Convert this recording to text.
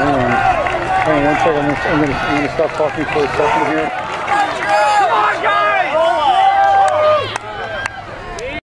Hang on one second, I'm gonna stop talking for a second here.